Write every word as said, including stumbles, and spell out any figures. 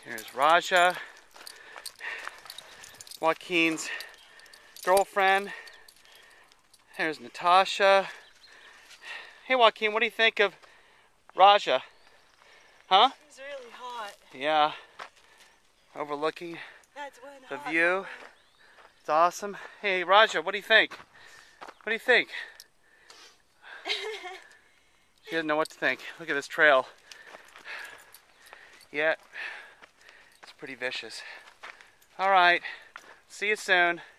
Here's Raja, Joaquin's girlfriend. There's Natasha. Hey Joaquin, what do you think of Raja? Huh? He's really hot. Yeah. Overlooking That's one the hot view. one. It's awesome. Hey Raja, what do you think? What do you think? She doesn't know what to think. Look at this trail. Yeah, it's pretty vicious. All right, see you soon.